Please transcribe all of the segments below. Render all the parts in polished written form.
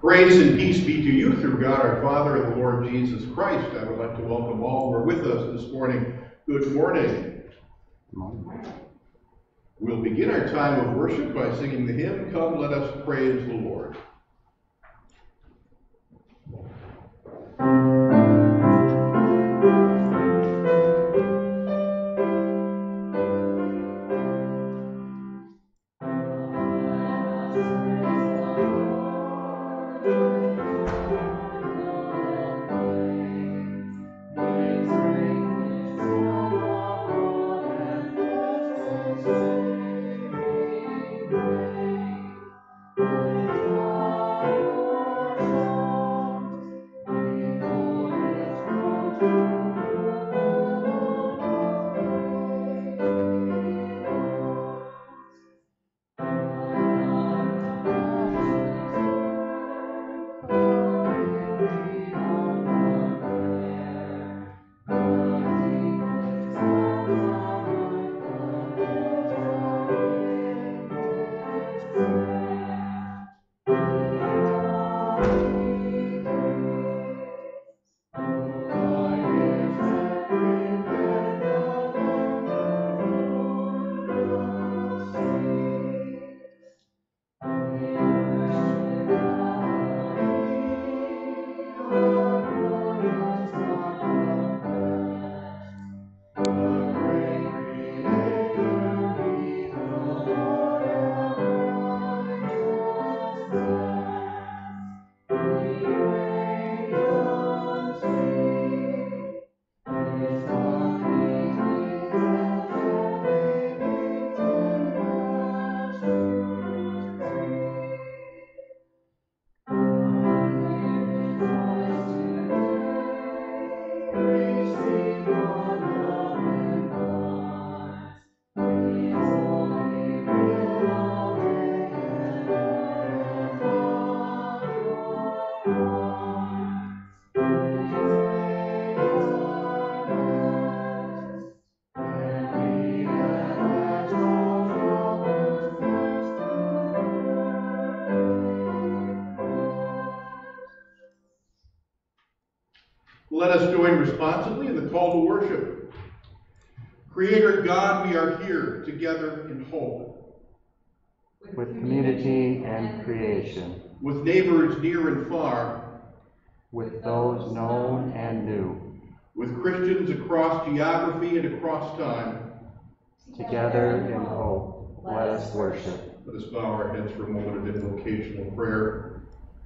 Grace and peace be to you through God our Father and the Lord Jesus Christ. I would like to welcome all who are with us this morning. Good morning. We'll begin our time of worship by singing the hymn, Come Let Us Praise the Lord. Let us join responsibly in the call to worship. Creator God, we are here together in hope. With community and creation. With neighbors near and far. With those known and new. With Christians across geography and across time. Together in hope, let us worship. Let us bow our heads for a moment of invocational prayer.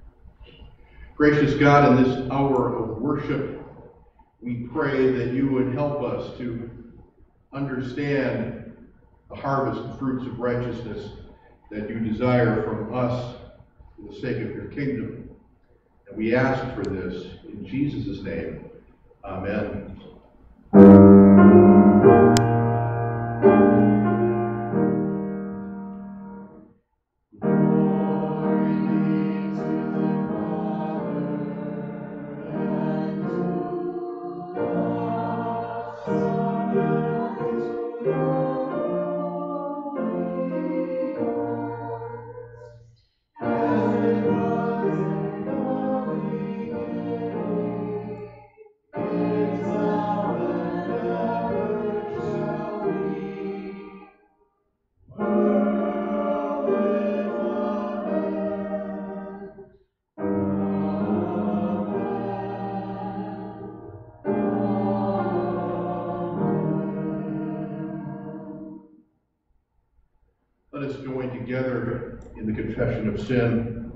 Gracious God, in this hour of worship, we pray that you would help us to understand the harvest and fruits of righteousness that you desire from us for the sake of your kingdom. And we ask for this in Jesus' name. Amen. Let us join together in the confession of sin.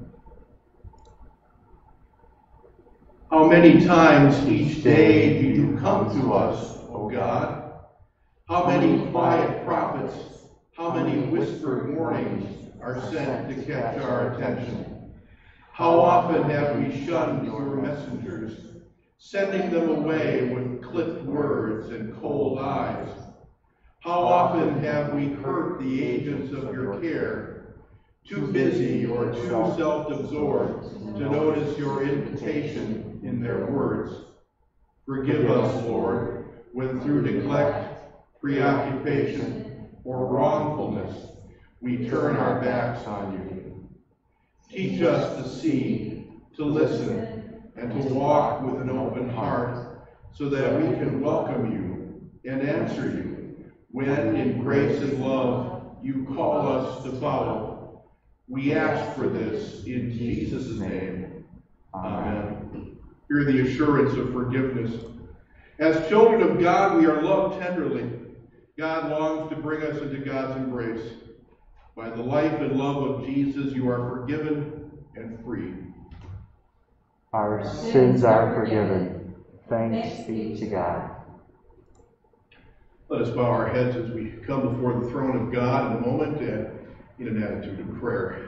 How many times each day do you come to us, O God? How many quiet prophets, how many whispered warnings are sent to catch our attention? How often have we shunned your messengers, sending them away with clipped words and cold eyes? How often have we hurt the agents of your care, too busy or too self-absorbed to notice your invitation in their words? Forgive us, Lord, when through neglect, preoccupation, or wrongfulness we turn our backs on you. Teach us to see to listen, and to walk with an open heart, so that we can welcome you and answer you when, in grace and love, you call us to follow. We ask for this in Jesus' name. Amen. Hear the assurance of forgiveness. As children of God, we are loved tenderly. God longs to bring us into God's embrace. By the life and love of Jesus, you are forgiven and free. Our sins are forgiven. Thanks be to God. Let us bow our heads as we come before the throne of God in a moment and in an attitude of prayer.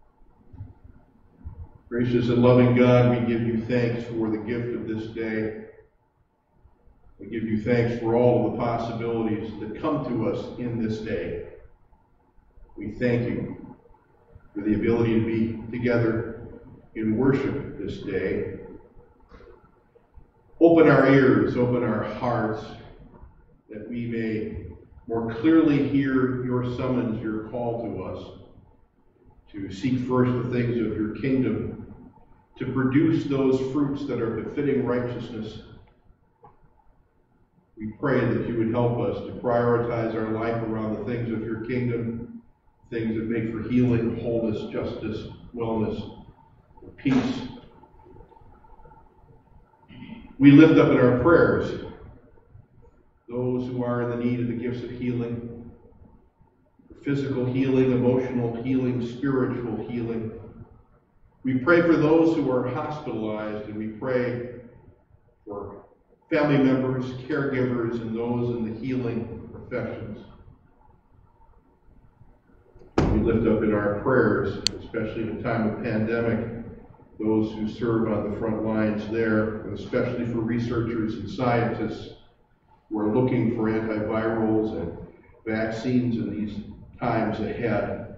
Gracious and loving God, we give you thanks for the gift of this day. We give you thanks for all of the possibilities that come to us in this day. We thank you for the ability to be together in worship this day. Open our ears, open our hearts, that we may more clearly hear your summons, your call to us, to seek first the things of your kingdom, to produce those fruits that are befitting righteousness. We pray that you would help us to prioritize our life around the things of your kingdom, things that make for healing, wholeness, justice, wellness, peace. We lift up in our prayers those who are in the need of the gifts of healing, physical healing, emotional healing, spiritual healing. We pray for those who are hospitalized, and we pray for family members, caregivers, and those in the healing professions. We lift up in our prayers, especially in a time of pandemic, those who serve on the front lines there, and especially for researchers and scientists who are looking for antivirals and vaccines in these times ahead.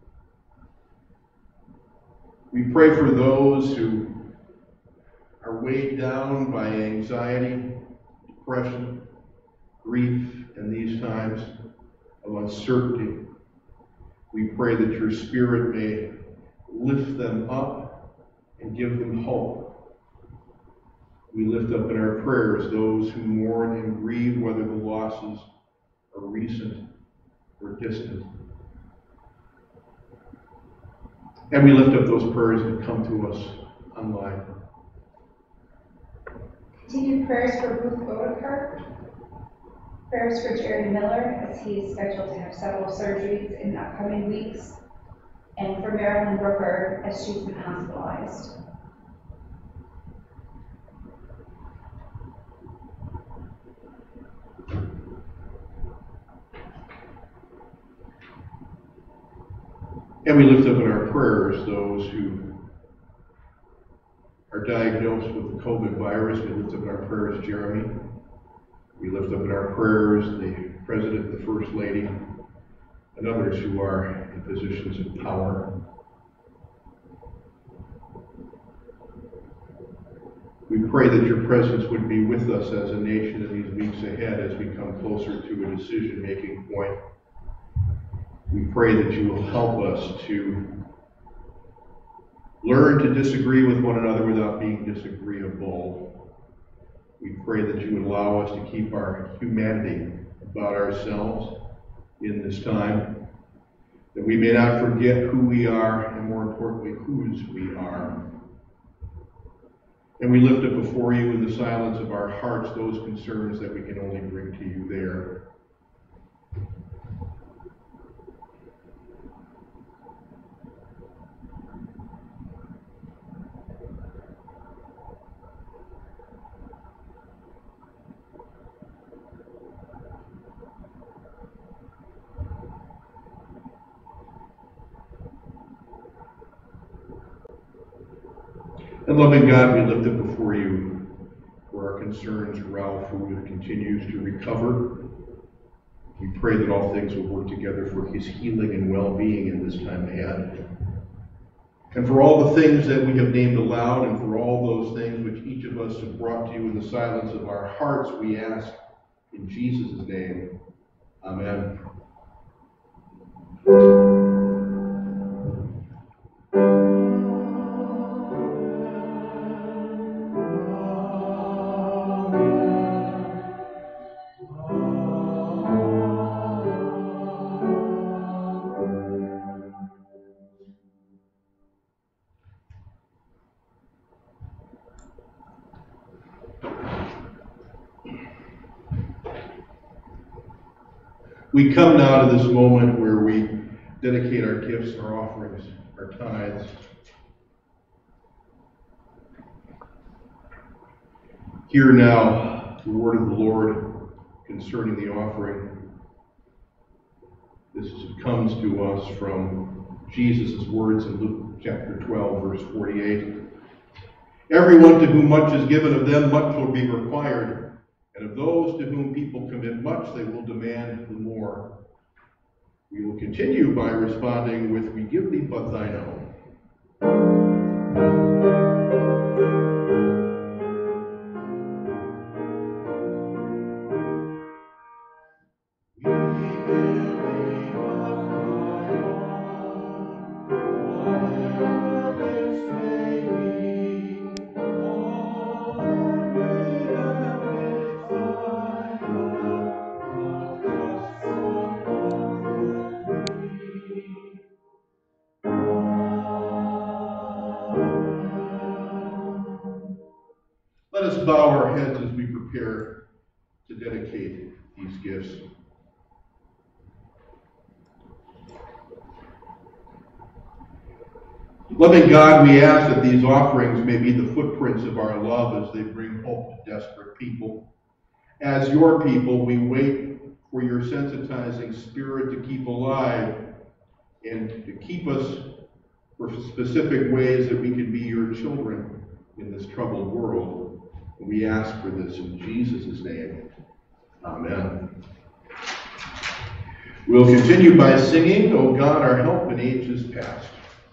We pray for those who are weighed down by anxiety, depression, grief in these times of uncertainty. We pray that your Spirit may lift them up and give them hope. We lift up in our prayers those who mourn and grieve, whether the losses are recent or distant. And we lift up those prayers that come to us online. Continued prayers for Ruth Bodekar. Prayers for Jerry Miller as he is scheduled to have several surgeries in the upcoming weeks. And for Marilyn Brooker as she's been hospitalized. And we lift up in our prayers those who are diagnosed with the COVID virus. We lift up in our prayers Jeremy. We lift up in our prayers the President and the First Lady and others who are in positions of power. We pray that your presence would be with us as a nation in these weeks ahead as we come closer to a decision-making point. We pray that you will help us to learn to disagree with one another without being disagreeable. We pray that you would allow us to keep our humanity about ourselves in this time, that we may not forget who we are, and more importantly, whose we are. And we lift up before you in the silence of our hearts those concerns that we can only bring to you there. And loving God, we lift up before you for our concerns, Ralph, who continues to recover. We pray that all things will work together for his healing and well-being in this time ahead. And for all the things that we have named aloud, and for all those things which each of us have brought to you in the silence of our hearts, we ask in Jesus' name. Amen. We come now to this moment where we dedicate our gifts, our offerings, our tithes. Hear now the word of the Lord concerning the offering. This comes to us from Jesus' words in Luke chapter 12, verse 48. Everyone to whom much is given of them, much will be required. And of those to whom people commit much, they will demand the more. We will continue by responding with, we give thee but thine own. Let us bow our heads as we prepare to dedicate these gifts. Loving God, we ask that these offerings may be the footprints of our love as they bring hope to desperate people. As your people, we wait for your sensitizing spirit to keep alive and to keep us for specific ways that we can be your children in this troubled world. We ask for this in Jesus' name. Amen. We'll continue by singing, O God, our help in ages past.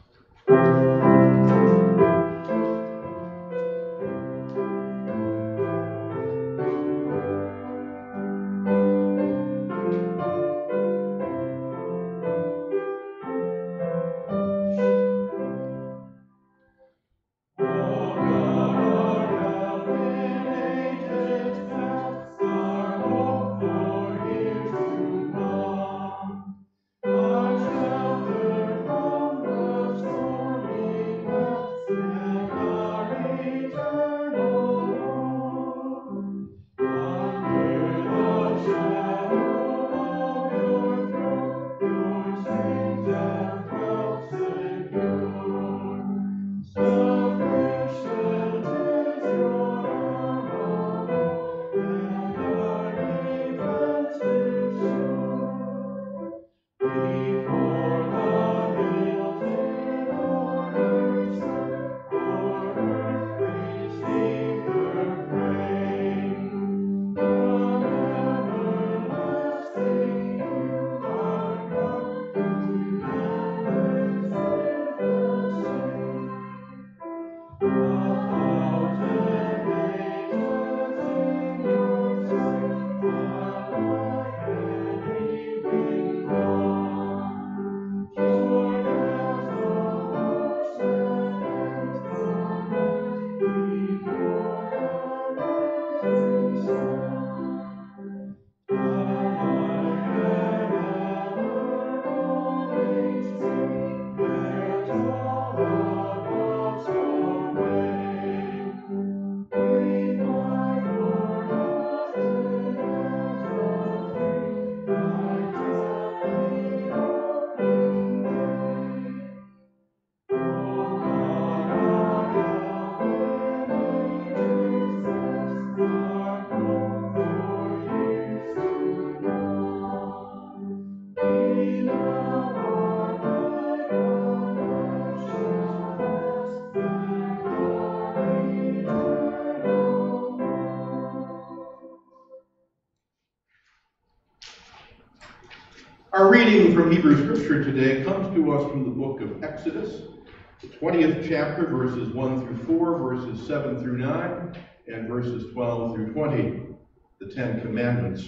Our reading from Hebrew Scripture today comes to us from the book of Exodus, the 20th chapter, verses 1 through 4, verses 7 through 9, and verses 12 through 20, the Ten Commandments.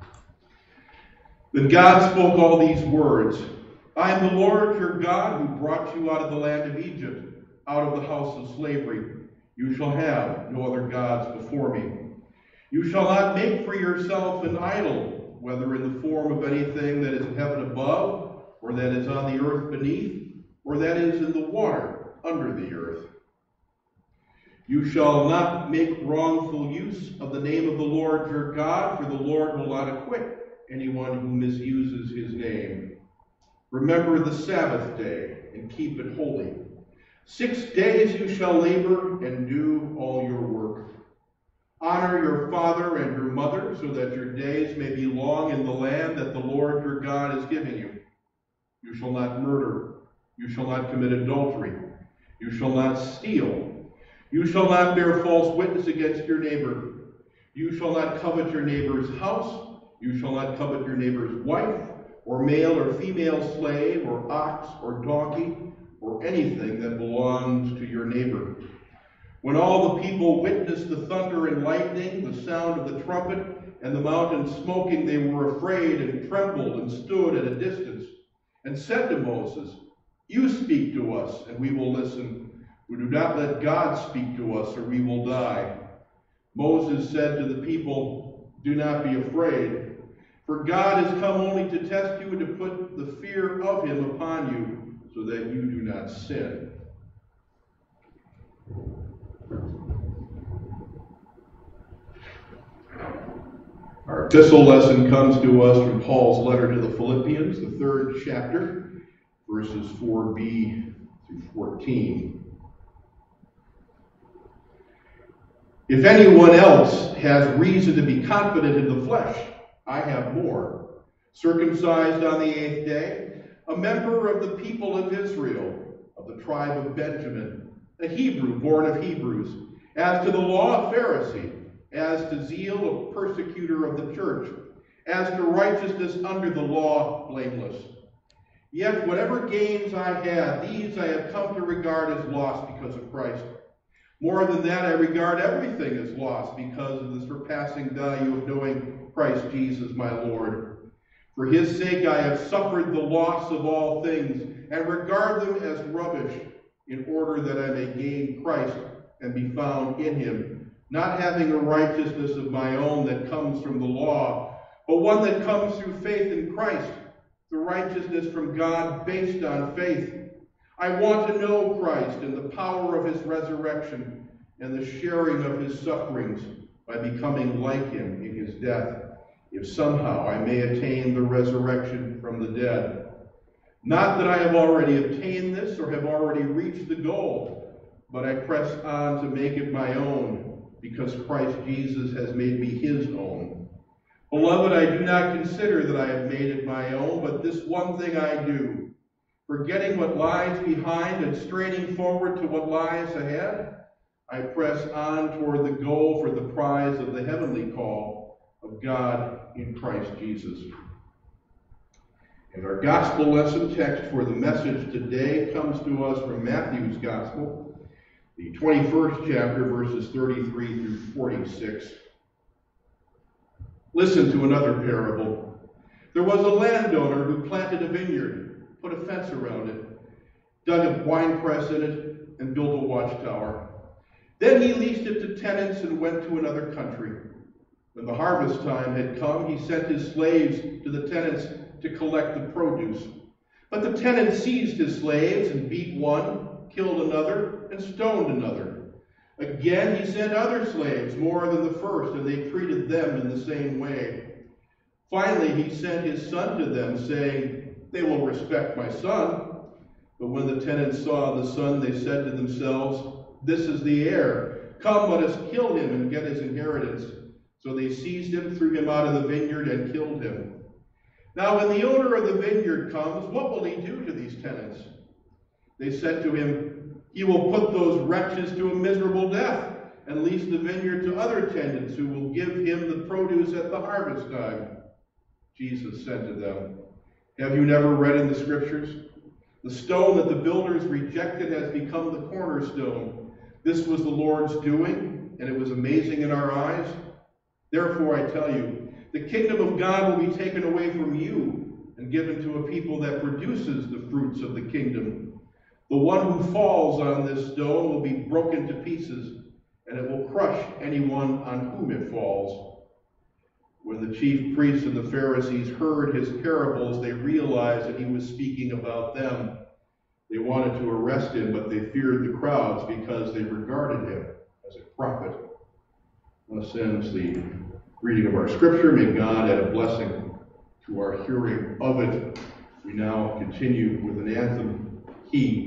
Then God spoke all these words, I am the Lord your God who brought you out of the land of Egypt, out of the house of slavery. You shall have no other gods before me. You shall not make for yourself an idol, whether in the form of anything that is in heaven above, or that is on the earth beneath, or that is in the water under the earth. You shall not make wrongful use of the name of the Lord your God, for the Lord will not acquit anyone who misuses his name. Remember the Sabbath day and keep it holy. 6 days you shall labor and do all your work. Honor your father and your mother, so that your days may be long in the land that the Lord your God is giving you. You shall not murder. You shall not commit adultery. You shall not steal. You shall not bear false witness against your neighbor. You shall not covet your neighbor's house. You shall not covet your neighbor's wife, or male or female slave, or ox, or donkey, or anything that belongs to your neighbor. When all the people witnessed the thunder and lightning, the sound of the trumpet, and the mountain smoking, they were afraid and trembled and stood at a distance, and said to Moses, "You speak to us, and we will listen. We do not let God speak to us, or we will die." Moses said to the people, "Do not be afraid, for God has come only to test you and to put the fear of him upon you, so that you do not sin." Our epistle lesson comes to us from Paul's letter to the Philippians, the 3rd chapter, verses 4b through 14. If anyone else has reason to be confident in the flesh, I have more. Circumcised on the 8th day, a member of the people of Israel, of the tribe of Benjamin, a Hebrew born of Hebrews, as to the law, a Pharisee, as to zeal, a persecutor of the church, as to righteousness under the law, blameless. Yet whatever gains I had, these I have come to regard as loss because of Christ. More than that, I regard everything as loss because of the surpassing value of knowing Christ Jesus my Lord. For his sake I have suffered the loss of all things, and regard them as rubbish, in order that I may gain Christ and be found in him, not having a righteousness of my own that comes from the law, but one that comes through faith in Christ, the righteousness from God based on faith. I want to know Christ and the power of his resurrection and the sharing of his sufferings by becoming like him in his death, if somehow I may attain the resurrection from the dead. Not that I have already obtained this or have already reached the goal, but I press on to make it my own, because Christ Jesus has made me his own. Beloved, I do not consider that I have made it my own, but this one thing I do, forgetting what lies behind and straining forward to what lies ahead, I press on toward the goal for the prize of the heavenly call of God in Christ Jesus. And our gospel lesson text for the message today comes to us from Matthew's gospel, the 21st chapter, verses 33 through 46. Listen to another parable. There was a landowner who planted a vineyard, put a fence around it, dug a winepress in it, and built a watchtower. Then he leased it to tenants and went to another country. When the harvest time had come, he sent his slaves to the tenants to collect the produce. But the tenants seized his slaves and beat one, killed another, and stoned another. Again he sent other slaves, more than the first, and they treated them in the same way. Finally he sent his son to them, saying, "They will respect my son." But when the tenants saw the son, they said to themselves, "This is the heir. Come, let us kill him and get his inheritance." So they seized him, threw him out of the vineyard, and killed him. Now when the owner of the vineyard comes, what will he do to these tenants? They said to him, "He will put those wretches to a miserable death and lease the vineyard to other tenants who will give him the produce at the harvest time." Jesus said to them, "Have you never read in the scriptures? The stone that the builders rejected has become the cornerstone. This was the Lord's doing, and it was amazing in our eyes. Therefore I tell you, the kingdom of God will be taken away from you and given to a people that produces the fruits of the kingdom. The one who falls on this stone will be broken to pieces, and it will crush anyone on whom it falls." When the chief priests and the Pharisees heard his parables, they realized that he was speaking about them. They wanted to arrest him, but they feared the crowds because they regarded him as a prophet. Thus ends the reading of our scripture. May God add a blessing to our hearing of it. We now continue with an anthem key.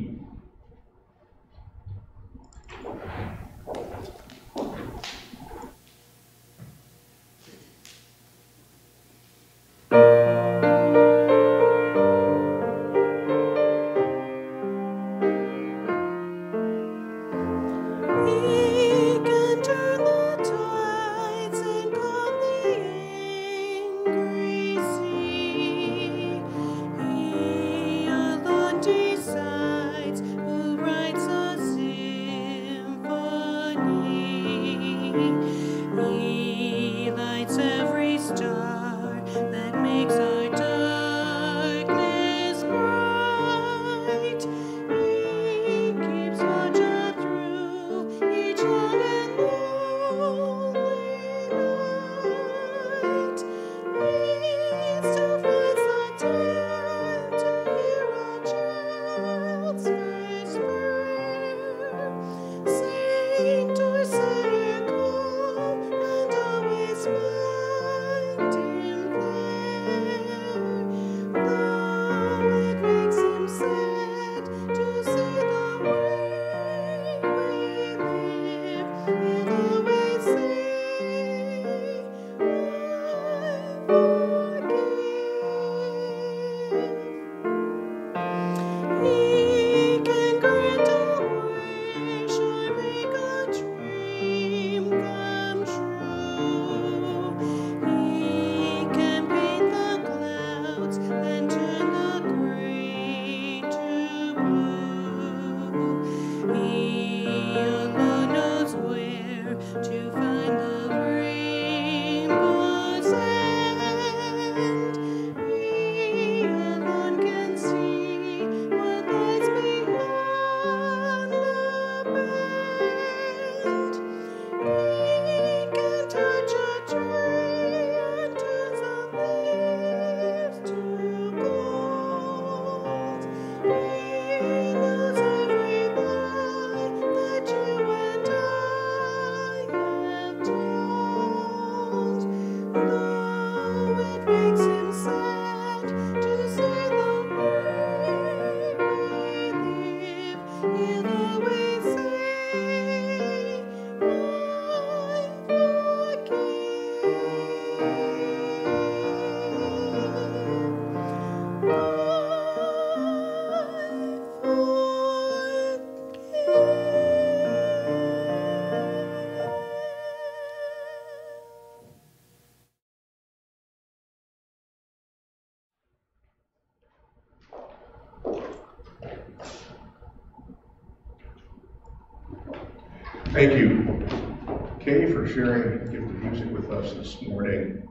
Thank you, Kay, for sharing a gift of music with us this morning.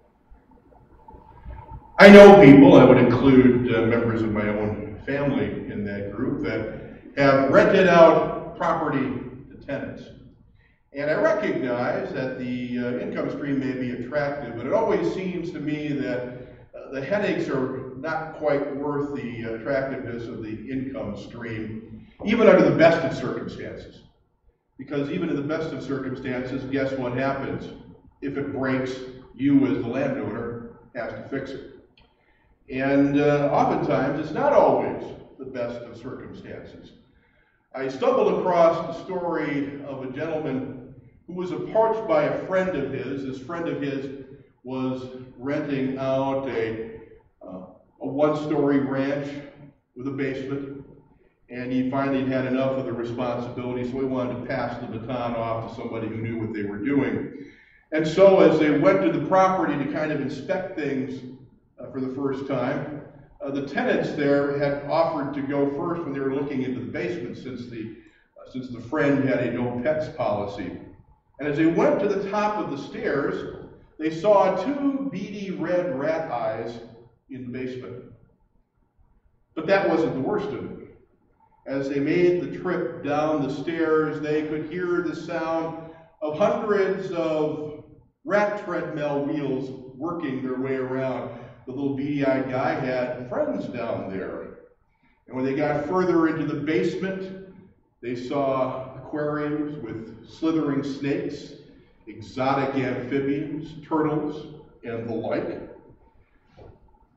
I know people, I would include members of my own family in that group, that have rented out property to tenants. And I recognize that the income stream may be attractive, but it always seems to me that the headaches are not quite worth the attractiveness of the income stream, even under the best of circumstances. Because even in the best of circumstances, guess what happens? If it breaks, you as the landowner has to fix it. And oftentimes, it's not always the best of circumstances. I stumbled across the story of a gentleman who was approached by a friend of his. This friend of his was renting out a one-story ranch with a basement. And he finally had enough of the responsibility, so he wanted to pass the baton off to somebody who knew what they were doing. And so as they went to the property to kind of inspect things for the first time, the tenants there had offered to go first when they were looking into the basement, since the friend had a no pets policy. And as they went to the top of the stairs, they saw two beady red rat eyes in the basement. But that wasn't the worst of it. As they made the trip down the stairs, they could hear the sound of hundreds of rat treadmill wheels working their way around. The little beady-eyed guy had friends down there. And when they got further into the basement, they saw aquariums with slithering snakes, exotic amphibians, turtles, and the like.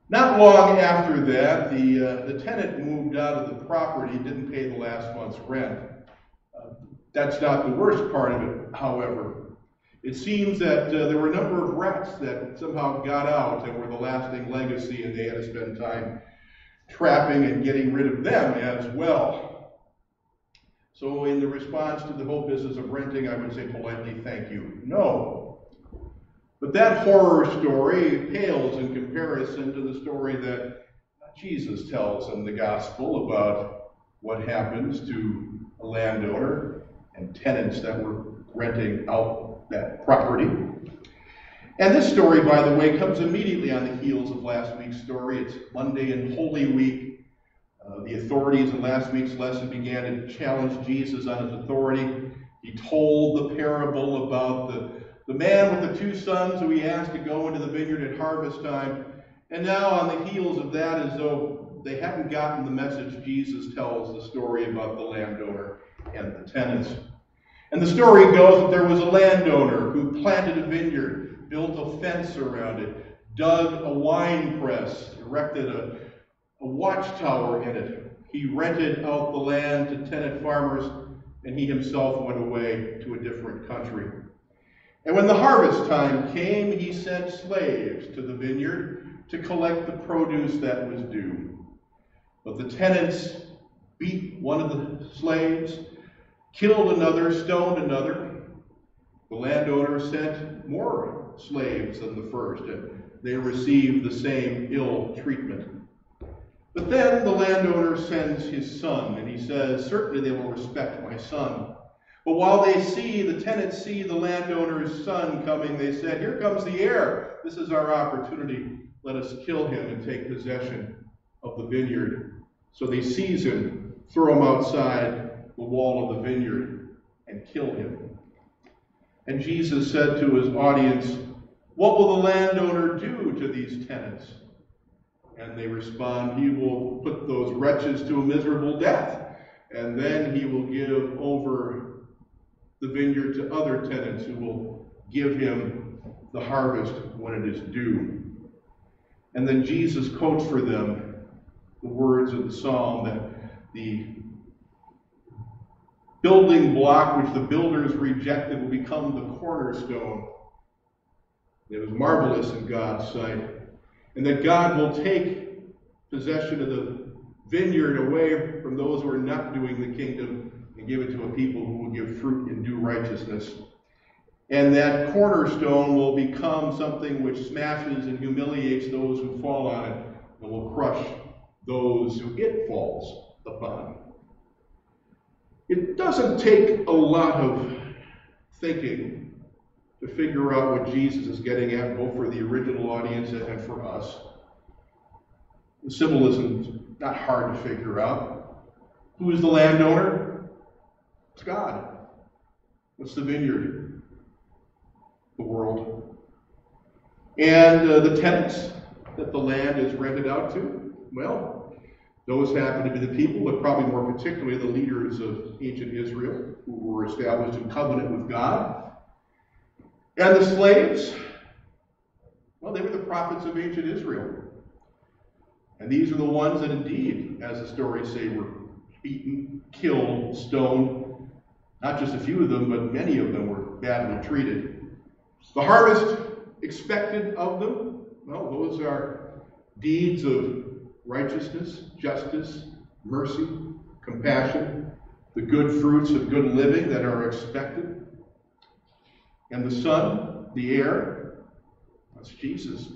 Not long after that, the tenant moved out of the property, didn't pay the last month's rent. That's not the worst part of it, however. It seems that there were a number of rats that somehow got out and were the lasting legacy, and they had to spend time trapping and getting rid of them as well. So in the response to the whole business of renting, I would say politely, thank you, no. But that horror story pales in comparison to the story that Jesus tells in the gospel about what happens to a landowner and tenants that were renting out that property. And this story, by the way, comes immediately on the heels of last week's story. It's Monday in Holy Week. The authorities in last week's lesson began to challenge Jesus on his authority. He told the parable about the man with the 2 sons who he asked to go into the vineyard at harvest time. And now on the heels of that, as though they hadn't gotten the message, Jesus tells the story about the landowner and the tenants. And the story goes that there was a landowner who planted a vineyard, built a fence around it, dug a wine press, erected a watchtower in it. He rented out the land to tenant farmers, and he himself went away to a different country. And when the harvest time came, he sent slaves to the vineyard to collect the produce that was due. But the tenants beat one of the slaves, killed another, stoned another. The landowner sent more slaves than the first, and they received the same ill treatment. But then the landowner sends his son, and he says, certainly they will respect my son. But while the tenants see the landowner's son coming, they said, here comes the heir. This is our opportunity. Let us kill him and take possession of the vineyard. So they seize him, throw him outside the wall of the vineyard, and kill him. And Jesus said to his audience, what will the landowner do to these tenants? And they respond, he will put those wretches to a miserable death, and then he will give over the vineyard to other tenants who will give him the harvest when it is due. And then Jesus quotes for them the words of the psalm that the building block which the builders rejected will become the cornerstone. It was marvelous in God's sight. And that God will take possession of the vineyard away from those who are not doing the kingdom and give it to a people who will give fruit in due righteousness. And that cornerstone will become something which smashes and humiliates those who fall on it and will crush those who it falls upon. It doesn't take a lot of thinking to figure out what Jesus is getting at, both for the original audience and for us. The symbolism's not hard to figure out. Who is the landowner? It's God. What's the vineyard? The world. And the tenants that the land is rented out to? Well, those happen to be the people, but probably more particularly the leaders of ancient Israel, who were established in covenant with God. And the slaves? Well, they were the prophets of ancient Israel. And these are the ones that indeed, as the stories say, were beaten, killed, stoned. Not just a few of them, but many of them were badly treated. The harvest expected of them, well, those are deeds of righteousness, justice, mercy, compassion, the good fruits of good living that are expected. And the son, the heir, that's Jesus.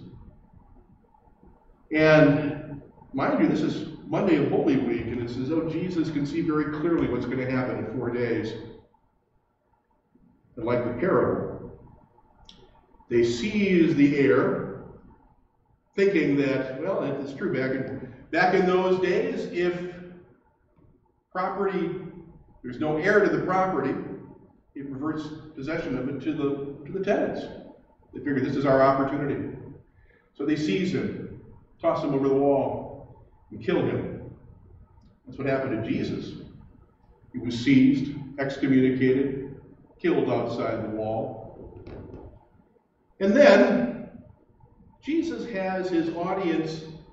And mind you, this is Monday of Holy Week, and it's as though Jesus can see very clearly what's going to happen in 4 days. And like the parable, they seize the heir, thinking that, well, it's true, back in those days, if there's no heir to the property, it reverts possession of it to the tenants. They figure this is our opportunity. So they seize him, toss him over the wall, and kill him. That's what happened to Jesus. He was seized, excommunicated, killed outside the wall. And then Jesus has his audience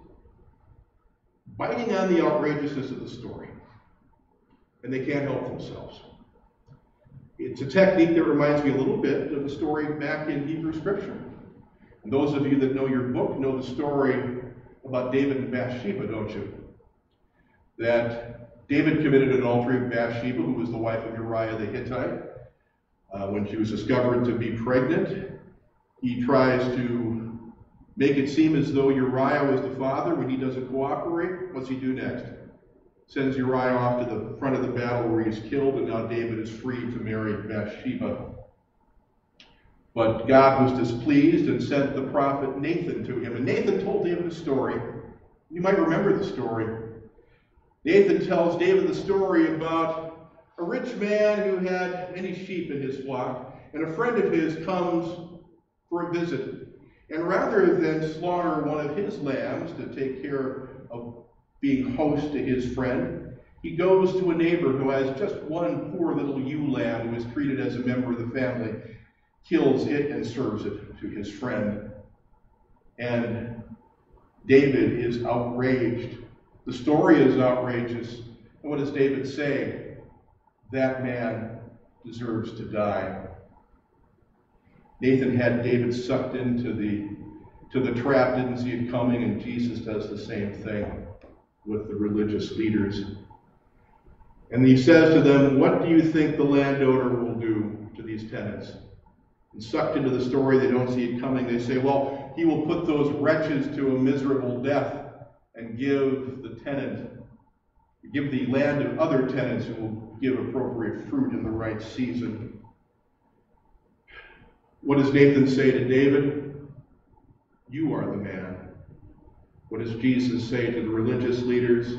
biting on the outrageousness of the story. And they can't help themselves. It's a technique that reminds me a little bit of the story back in Hebrew Scripture. And those of you that know your book know the story about David and Bathsheba, don't you? That David committed adultery with Bathsheba, who was the wife of Uriah the Hittite. When she was discovered to be pregnant, he tries to make it seem as though Uriah was the father. When he doesn't cooperate, what's he do next? Sends Uriah off to the front of the battle where he's killed, and now David is free to marry Bathsheba. But God was displeased and sent the prophet Nathan to him. And Nathan told David a story. You might remember the story. Nathan tells David the story about a rich man who had many sheep in his flock, and a friend of his comes for a visit. And rather than slaughter one of his lambs to take care of being host to his friend, he goes to a neighbor who has just one poor little ewe lamb who is treated as a member of the family, kills it and serves it to his friend. And David is outraged. The story is outrageous. And what does David say? That man deserves to die. Nathan had David sucked into the trap, didn't see it coming, and Jesus does the same thing with the religious leaders. And he says to them, what do you think the landowner will do to these tenants? And sucked into the story, they don't see it coming. They say, well, he will put those wretches to a miserable death and give the land to other tenants who will give appropriate fruit in the right season. What does Nathan say to David? You are the man. What does Jesus say to the religious leaders?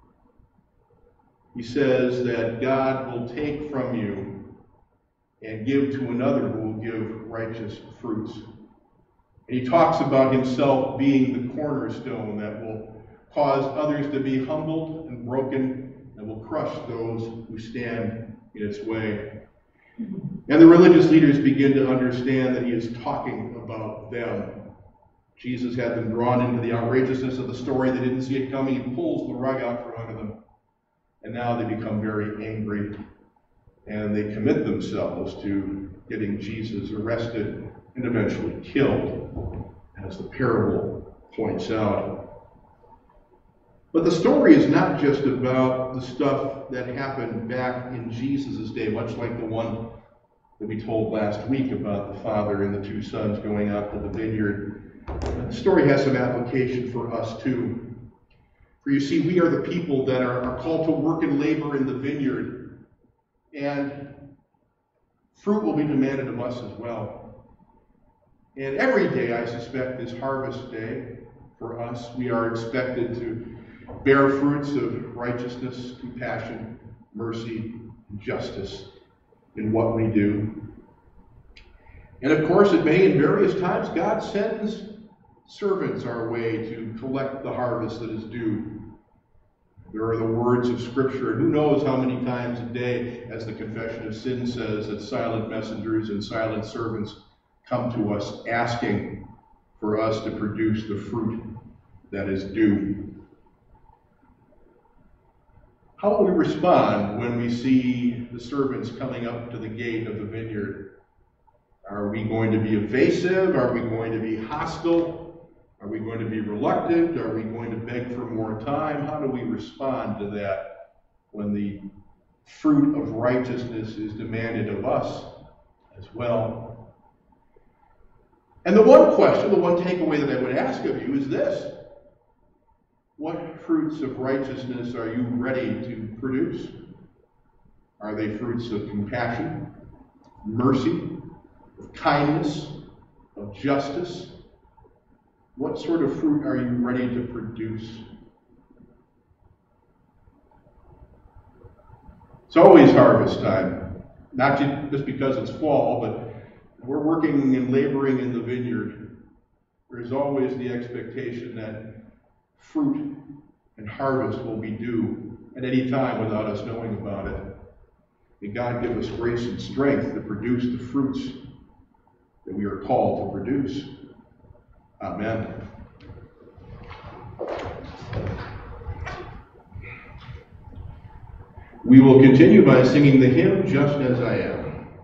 He says that God will take from you and give to another who will give righteous fruits. And he talks about himself being the cornerstone that will cause others to be humbled and broken and will crush those who stand in its way. And the religious leaders begin to understand that he is talking about them. Jesus had them drawn into the outrageousness of the story. They didn't see it coming. He pulls the rug out from under them. And now they become very angry. And they commit themselves to getting Jesus arrested and eventually killed, as the parable points out. But the story is not just about the stuff that happened back in Jesus' day, much like the one that we told last week about the father and the two sons going out to the vineyard. The story has some application for us too. For you see, we are the people that are called to work and labor in the vineyard. And fruit will be demanded of us as well. And every day, I suspect, is harvest day for us. We are expected to bear fruits of righteousness, compassion, mercy, and justice in what we do. And of course, it may in various times, God sends servants our way to collect the harvest that is due. There are the words of Scripture. Who knows how many times a day, as the Confession of Sin says, that silent messengers and silent servants come to us asking for us to produce the fruit that is due. How will we respond when we see the servants coming up to the gate of the vineyard? Are we going to be evasive? Are we going to be hostile? Are we going to be reluctant? Are we going to beg for more time? How do we respond to that when the fruit of righteousness is demanded of us as well? And the one question, the one takeaway that I would ask of you is this. What fruits of righteousness are you ready to produce? Are they fruits of compassion, mercy, of kindness, of justice? What sort of fruit are you ready to produce? It's always harvest time, not just because it's fall, but we're working and laboring in the vineyard. There's always the expectation that fruit and harvest will be due at any time without us knowing about it. May God give us grace and strength to produce the fruits that we are called to produce. Amen. We will continue by singing the hymn, Just As I Am.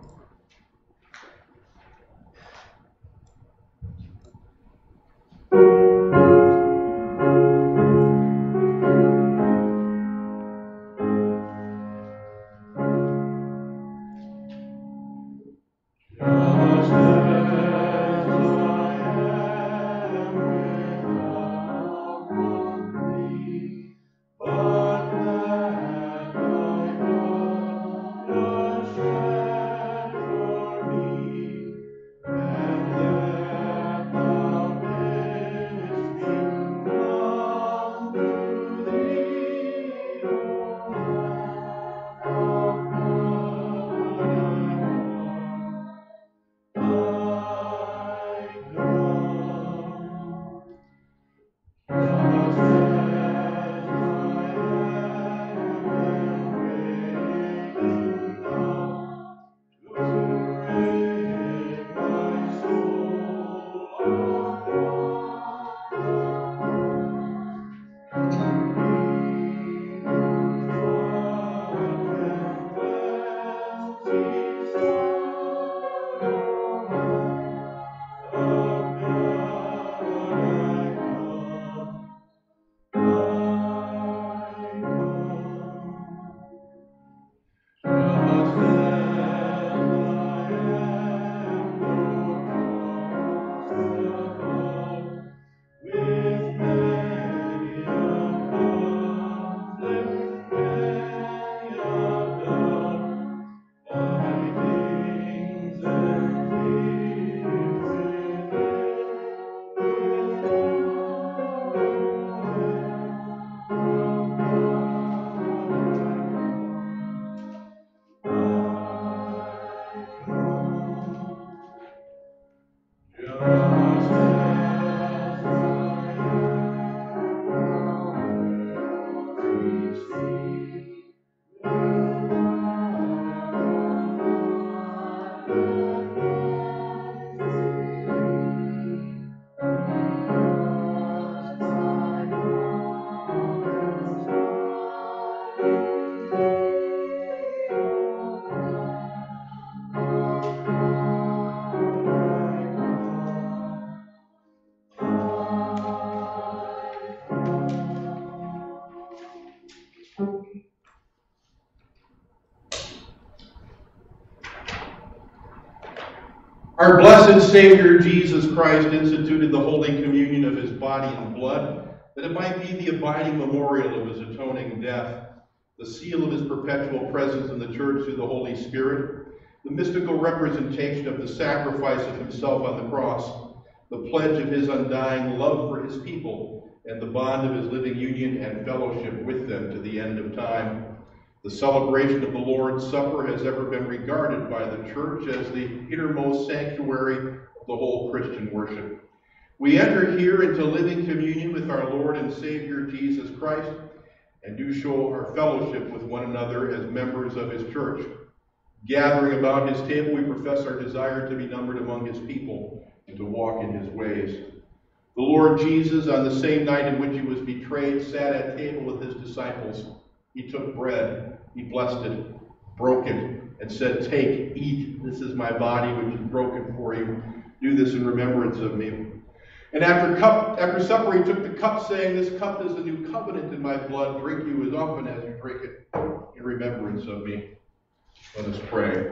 Our blessed Savior, Jesus Christ, instituted the Holy Communion of his body and blood, that it might be the abiding memorial of his atoning death, the seal of his perpetual presence in the church through the Holy Spirit, the mystical representation of the sacrifice of himself on the cross, the pledge of his undying love for his people, and the bond of his living union and fellowship with them to the end of time. The celebration of the Lord's Supper has ever been regarded by the Church as the innermost sanctuary of the whole Christian worship. We enter here into living communion with our Lord and Savior Jesus Christ, and do show our fellowship with one another as members of his church. Gathering about his table, we profess our desire to be numbered among his people and to walk in his ways. The Lord Jesus, on the same night in which he was betrayed, sat at table with his disciples. He took bread, he blessed it, broke it, and said, "Take, eat, this is my body which is broken for you. Do this in remembrance of me." And after supper he took the cup, saying, "This cup is the new covenant in my blood. Drink you as often as you drink it in remembrance of me." Let us pray.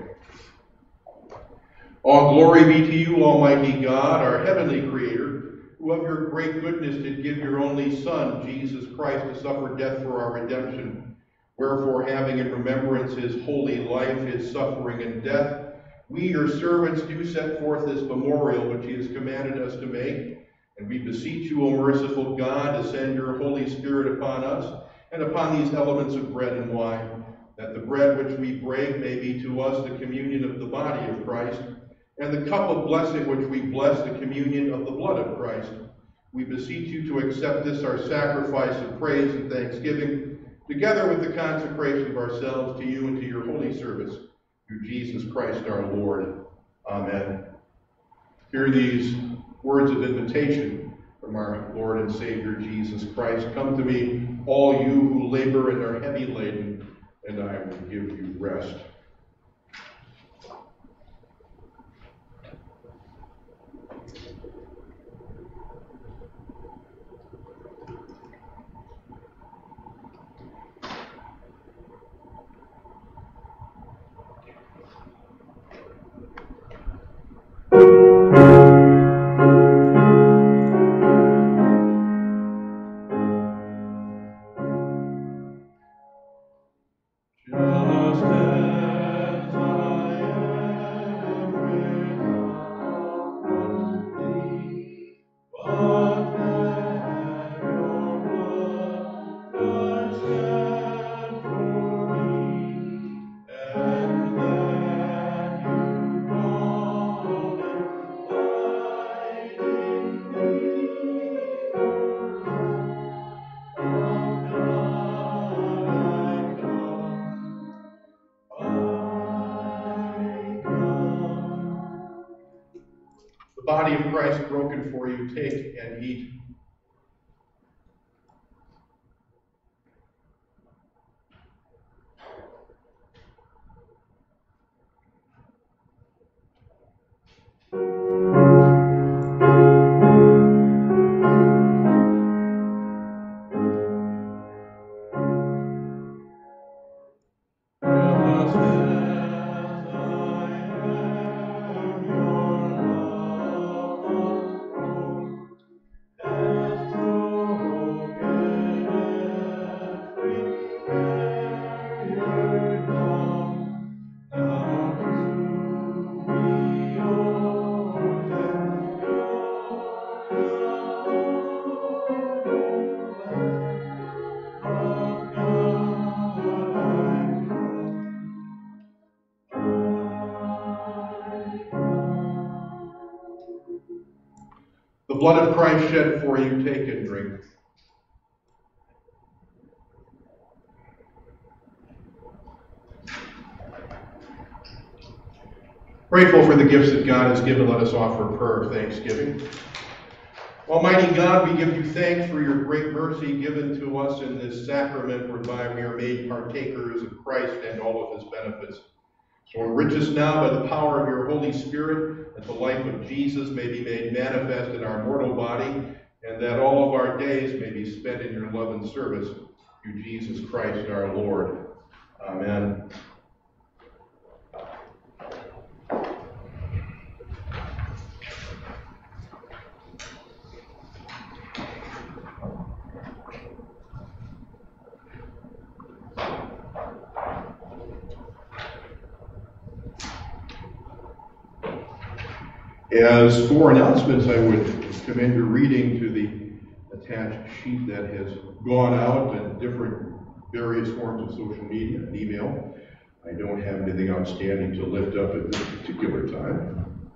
All glory be to you, Almighty God, our heavenly Creator, who of your great goodness did give your only Son, Jesus Christ, to suffer death for our redemption. Wherefore, having in remembrance his holy life, his suffering and death, we, your servants, do set forth this memorial which he has commanded us to make. And we beseech you, O merciful God, to send your Holy Spirit upon us and upon these elements of bread and wine, that the bread which we break may be to us the communion of the body of Christ, and the cup of blessing which we bless the communion of the blood of Christ. We beseech you to accept this our sacrifice of praise and thanksgiving, together with the consecration of ourselves to you and to your holy service, through Jesus Christ our Lord. Amen. Hear these words of invitation from our Lord and Savior Jesus Christ. Come to me, all you who labor and are heavy laden, and I will give you rest. The body of Christ broken for you, take and eat. The blood of Christ shed for you, take and drink. Grateful for the gifts that God has given, let us offer a prayer of thanksgiving. Almighty God, we give you thanks for your great mercy given to us in this sacrament whereby we are made partakers of Christ and all of his benefits. So enrich us now by the power of your Holy Spirit, that the life of Jesus may be made manifest in our mortal body, and that all of our days may be spent in your love and service through Jesus Christ our Lord. Amen. As for announcements, I would commend your reading to the attached sheet that has gone out in different various forms of social media and email. I don't have anything outstanding to lift up at this particular time.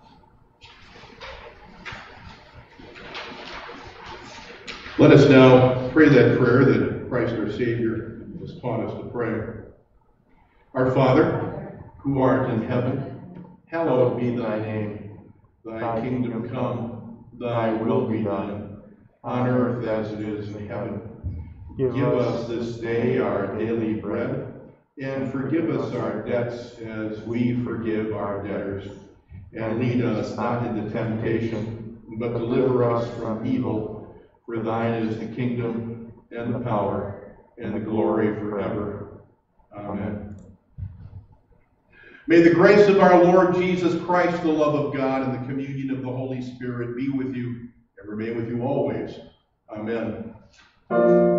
Let us now pray that prayer that Christ our Savior has taught us to pray. Our Father, who art in heaven, hallowed be thy name. Thy kingdom come, thy will be done, on earth as it is in heaven. Give us this day our daily bread, and forgive us our debts as we forgive our debtors. And lead us not into temptation, but deliver us from evil. For thine is the kingdom, and the power, and the glory forever. Amen. May the grace of our Lord Jesus Christ, the love of God, and the communion of the Holy Spirit be with you and remain with you always. Amen.